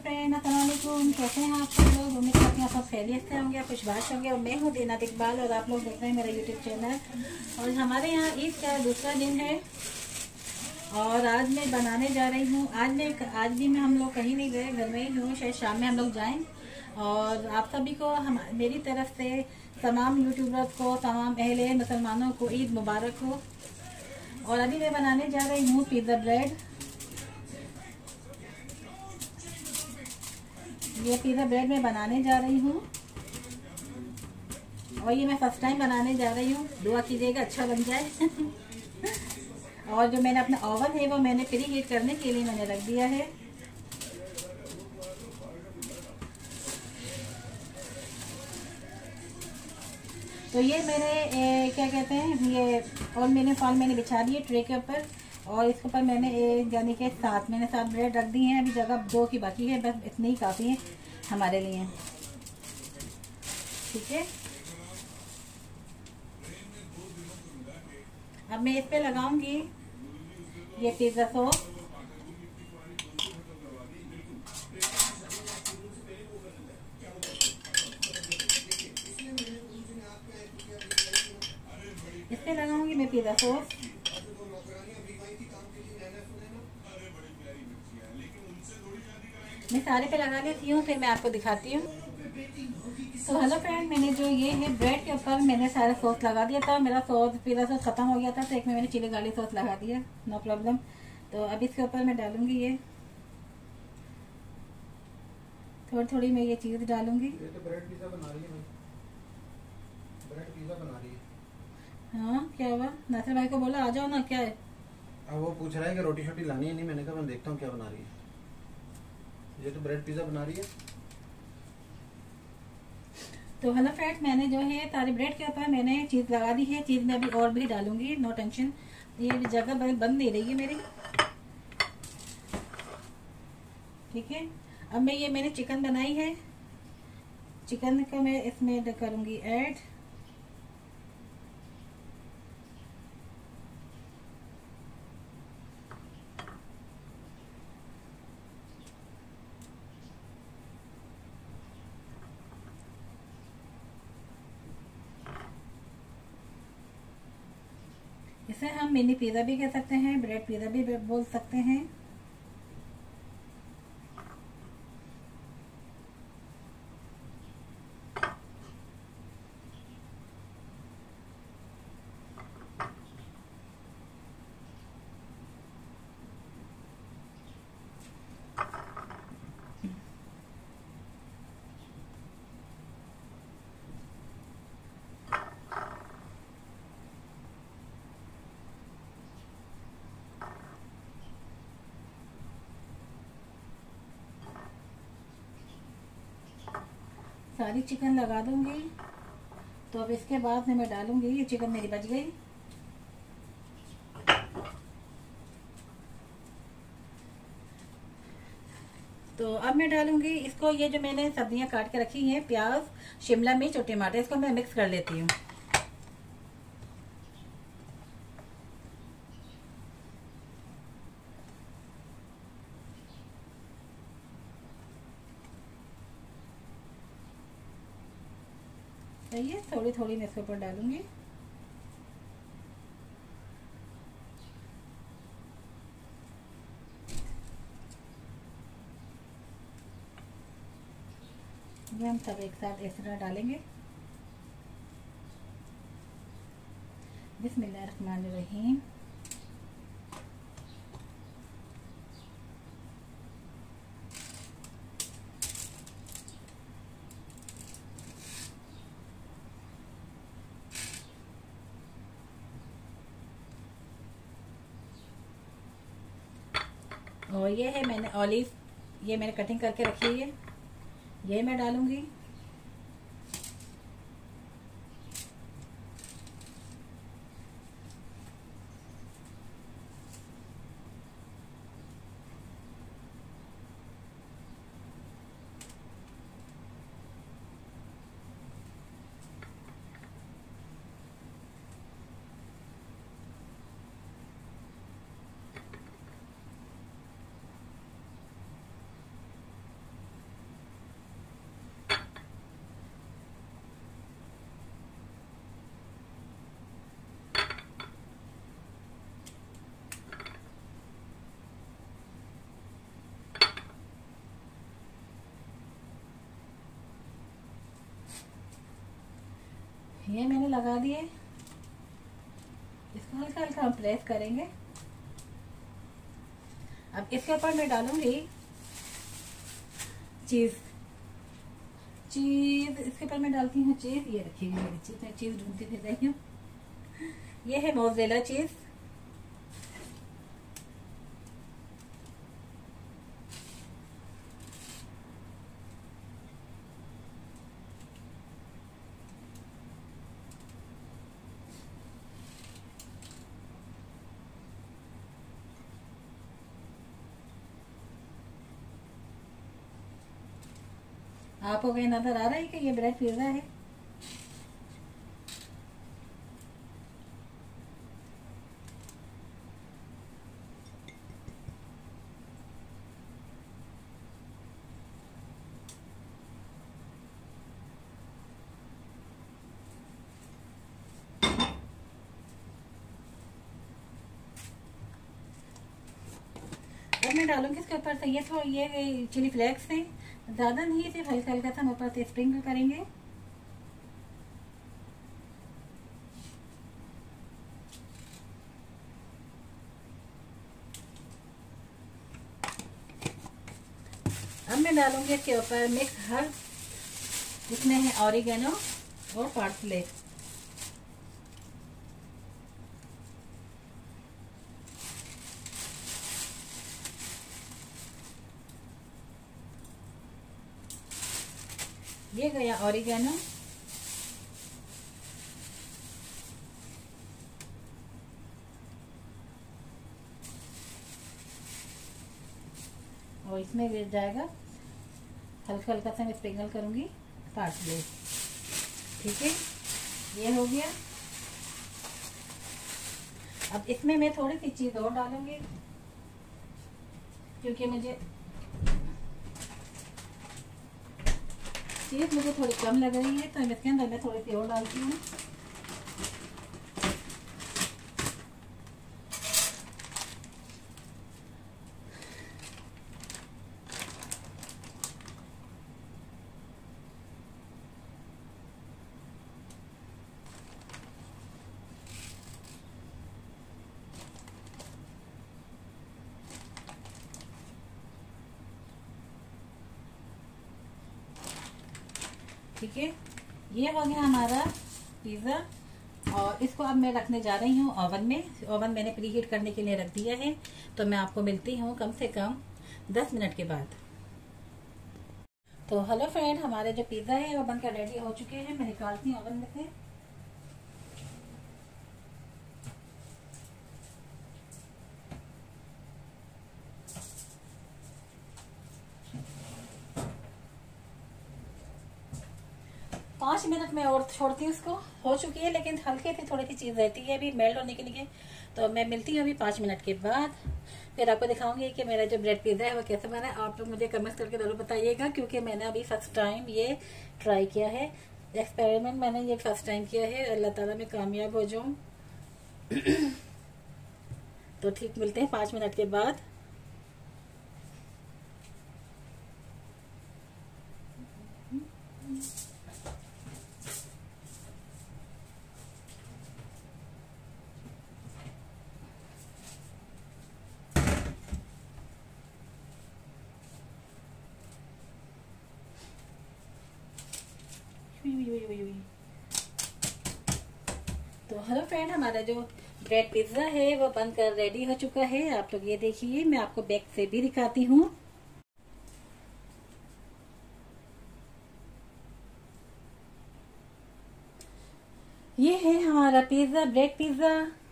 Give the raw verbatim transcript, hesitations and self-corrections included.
Friend, अस्सलाम वालेकुम। कैसे हैं आप सब लोग? उम्मीद करती हैं आप सब खैरियत से होंगे, खुशबाश होंगे। और मैं हूँ दीनात इकबाल और आप लोग देख रहे हैं मेरा यूट्यूब चैनल। और हमारे यहाँ ईद का दूसरा दिन है और आज मैं बनाने जा रही हूँ। आज मैं आज भी मैं हम लोग कहीं नहीं गए, घर में ही हूँ। शायद शाम में हम लोग जाएँ। और आप सभी को हम मेरी तरफ से तमाम यूट्यूबर्स को, तमाम अहले मुसलमानों को ईद मुबारक हो। और अभी मैं बनाने जा रही हूँ पिज़्ज़ा ब्रेड। ये पिज़्ज़ा ब्रेड मैं बनाने जा रही हूँ और ये मैं फर्स्ट टाइम बनाने जा रही हूँ। दुआ कीजिएगा अच्छा बन जाए। और जो मैंने अपना ओवन है वो मैंने प्री हीट करने के लिए मैंने रख दिया है। तो ये मैंने ए, क्या कहते हैं, ये और मैंने फॉल मैंने बिछा दी है ट्रे के ऊपर। और इसके ऊपर मैंने एक यानी कि सात मैंने सात ब्रेड रख दी हैं। अभी जगह दो की बाकी है, बस इतनी ही काफ़ी है हमारे लिए। ठीक है, अब मैं इस पे लगाऊंगी ये पिज़्ज़ा सॉस। इस पे लगाऊंगी मैं पिज़्ज़ा सॉस। मैं सारे पे लगा लेती हूँ, फिर मैं आपको दिखाती हूँ। तो हेलो फ्रेंड, मैंने जो ये है ब्रेड के ऊपर मैंने सारा सॉस लगा दिया था। मेरा सॉस पिज़्ज़ा सॉस खत्म हो गया था, तो एक में मैंने चिली गार्लिक सॉस लगा दिया, नो प्रॉब्लम। तो अब इसके ऊपर मैं डालूंगी ये थोड़ी थोड़ी मैं ये चीज़ डालूंगी। ये तो ब्रेड पिज़्ज़ा बना रही है भाई, ब्रेड पिज़्ज़ा बना रही है। हाँ, क्या हुआ? नासिर भाई को बोला आ जाओ ना, क्या है? अब वो पूछ रहा है कि रोटी शोटी लानी है। नहीं, मैंने कहा मैं देखता हूँ क्या बना रही है। ये तो ब्रेड पिज़्ज़ा बना रही है। तो हेलो फ्रेंड्स, मैंने जो है सारे ब्रेड के ऊपर मैंने चीज़ लगा दी है। चीज़ में अभी और भी डालूंगी, नो टेंशन। ये जगह बंद नहीं रही है मेरी। ठीक है, अब मैं ये मैंने चिकन बनाई है, चिकन का मैं इसमें करूंगी ऐड। इसे हम मिनी पिज़्ज़ा भी कह सकते हैं, ब्रेड पिज़्ज़ा भी बोल सकते हैं। सारी चिकन लगा दूंगी। तो अब इसके बाद में मैं डालूंगी, ये चिकन मेरी बच गई। तो अब मैं डालूंगी इसको, ये जो मैंने सब्जियां काट के रखी हैं, प्याज, शिमला मिर्च और टमाटर, इसको मैं मिक्स कर लेती हूँ। सही है, थोड़ी थोड़ी मैं इसके ऊपर डालूंगी। ये हम सब एक साथ इस तरह डालेंगे। बिस्मिल्लाहिर्रहमानिर्रहीम। और ये है मैंने ऑलिव, ये मैंने कटिंग करके रखी है, ये मैं डालूंगी। ये मैंने लगा दिए, इसको हल्का हल्का हम प्रेस करेंगे। अब इसके ऊपर मैं डालूंगी चीज। चीज इसके ऊपर मैं डालती हूँ चीज। ये रखिएगी मेरी चीज, मैं चीज ढूंढती फिर रही हूँ। ये है मोज़रेला चीज। आपको कहीं नजर आ रहा है कि ये ब्रेड पिज्जा है? अब मैं डालूंगी इसके ऊपर से ये थोड़ा ये चिली फ्लेक्स है, ज्यादा नहीं, सिर्फ हल्का हल्का सा हम ऊपर से स्प्रिंकल करेंगे। अब मैं डालूंगी इसके ऊपर मिक्स हर्ब, जिसमें है ऑरिगेनो और पार्सले। ये गया ऑरिगेनो। और इसमें गिर जाएगा, हल्का हल्का सा मैं स्प्रिंकल करूंगी पार्सले। ठीक है, ये हो गया। अब इसमें मैं थोड़ी सी चीज और डालूंगी, क्योंकि मुझे चीज मुझे थोड़ी कम लग रही है, तो इसके अंदर मैं थोड़ी सी और डालती हूँ। ठीक है, ये हो गया हमारा पिज़्ज़ा। और इसको अब मैं रखने जा रही हूँ ओवन में। ओवन मैंने प्रीहीट करने के लिए रख दिया है, तो मैं आपको मिलती हूँ कम से कम दस मिनट के बाद। तो हेलो फ्रेंड, हमारे जो पिज़्ज़ा है वो बनकर रेडी हो चुके हैं। मैं निकालती हूँ ओवन में से। पाँच मिनट में और छोड़ती हूँ इसको। हो चुकी है, लेकिन हल्के से थोड़ी सी चीज़ रहती है अभी मेल्ट होने के लिए। तो मैं मिलती हूँ अभी पाँच मिनट के बाद, फिर आपको दिखाऊंगी कि मेरा जो ब्रेड पिज़्ज़ा है वो कैसे बना है। आप लोग मुझे कमेंट्स करके जरूर बताइएगा, क्योंकि मैंने अभी फर्स्ट टाइम ये ट्राई किया है। एक्सपेरिमेंट मैंने ये फर्स्ट टाइम किया है। अल्लाह ताला मैं कामयाब हो जाऊँ। तो ठीक, मिलते हैं पाँच मिनट के बाद। तो हेलो फ्रेंड, हमारा जो ब्रेड पिज्जा है वो बनकर रेडी हो चुका है। आप लोग ये देखिए, मैं आपको बैक से भी दिखाती हूँ। ये है हमारा पिज्जा, ब्रेड पिज्जा।